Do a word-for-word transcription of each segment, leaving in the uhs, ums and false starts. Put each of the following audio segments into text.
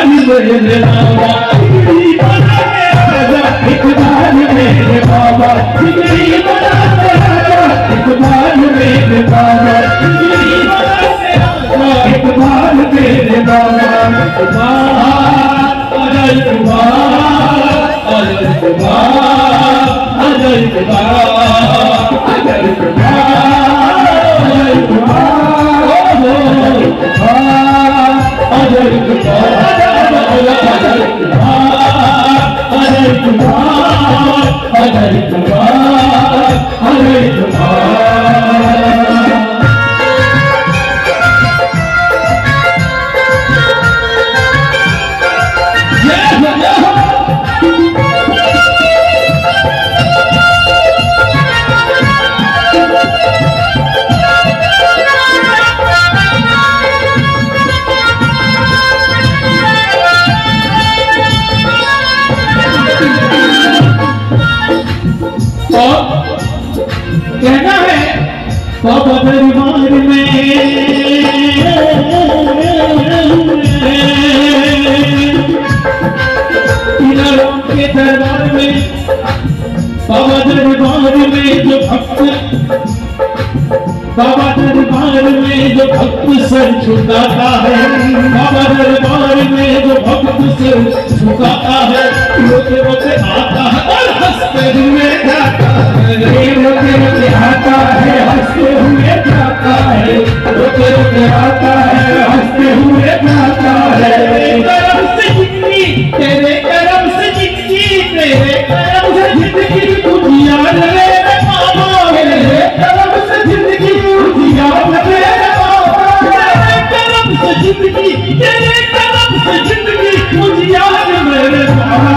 मेरे बाबा बिगड़ी बना के राजा इकबाल मेरे बाबा बिगड़ी बना के राजा इकबाल मेरे बाबा बिगड़ी बना के राजा इकबाल मेरे बाबा अजय इकबाल अजय इकबाल अजय इकबाल अजय कहना है बाबा दरबार में किनारों के दरबार में बाबा दरबार में जो भक्त बाबा दरबार में जो भक्त सर झुकाता है बाबा दरबार में जो भक्त सर झुकाता है रोते रोते आता है और हंसते हुए जाता है रोते रोते आता है हंसते हुए जाता है रोते रोते आता है हंसते हुए जाता है तेरे करम से जिंदगी तेरे करम से जिंदगी तेरे करम से जिंदगी उजियार मेरे बाबा तेरे करम से जिंदगी उजियार मेरे बाबा तेरे करम से जिंदगी तेरे करम से जिंदगी उजियार मेरे बाबा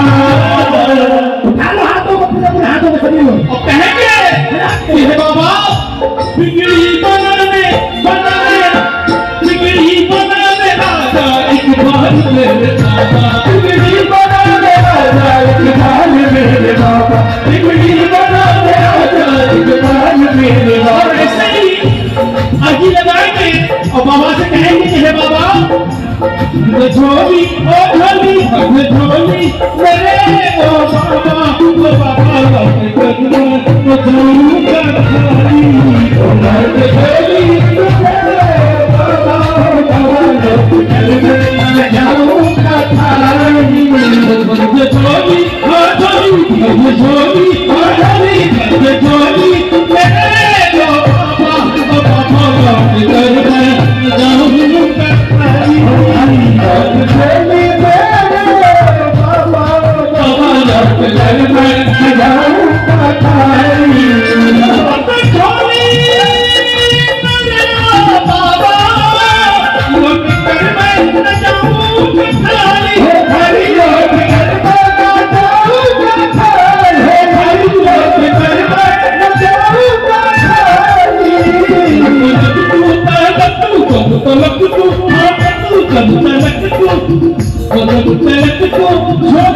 हाथों में सभी लोग और कहेंगे हे बाबा बिगड़ी बनाने बनाने बिगड़ी बनाने राजा इकबाल मेरे बाबा बिगड़ी बनाने राजा इकबाल मेरे बाबा बिगड़ी बनाने राजा इकबाल मेरे बाबा ऐसे ही आगे लगाएंगे और बाबा से कहेंगे कि हे बाबा झोली ओ झोली झोली मेरे ओ बाबा ओ बाबा करना तो जरूर कर खाली ओ मर्द झोली बाबा बाबा चल मैं जाऊंगा खाली मर्द झोली ओ झोली मर्द झोली ओ झोली मर्द झोली मेरे ओ बाबा ओ बाबा करना जाऊंगा खाली मर्द झोली मेरे बाबा बाबा चल मैं जाऊंगा खाली मर्द झोली मेरे बाबा लौट कर मैं जाऊंगा खाली हो खाली लौट कर मैं जाऊंगा खाली हो खाली लौट कर मैं जाऊंगा खाली तू तलक तू कब तलक तू कब तलक तू कब तलक तू